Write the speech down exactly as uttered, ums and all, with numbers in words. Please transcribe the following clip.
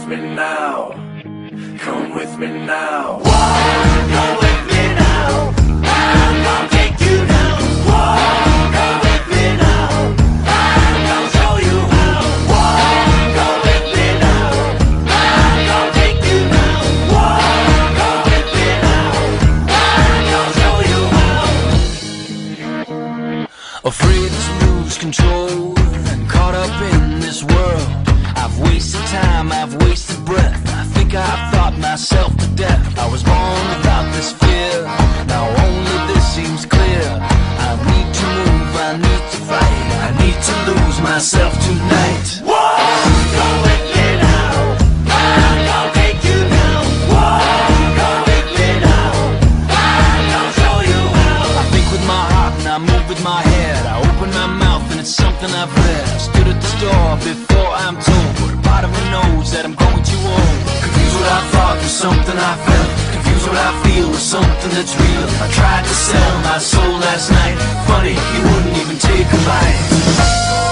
with me now. Come with me now. Walk, go with me now. I'm gonna take you down. Walk, go with me now. I'm gonna show you how. Walk, go with me now. I'm gonna take you down. Walk, go with me now. I'm gonna show you how. Afraid to lose control and caught up in this world. I've wasted time, I've wasted breath. I think I've thought myself to death. I was born without this fear. Now only this seems clear. I need to move, I need to fight. I need to lose myself tonight. Walk, go with me now. I'm gonna take you down. Walk, go with me now. I'm gonna show you how. I think with my heart and I move with my head. I open my mouth and it's something I've read. I stood at the store before I'm told, but a part of me knows that I'm going too old. Confused what I thought was something I felt. Confused what I feel was something that's real. I tried to sell my soul last night. Funny, you wouldn't even take a bite.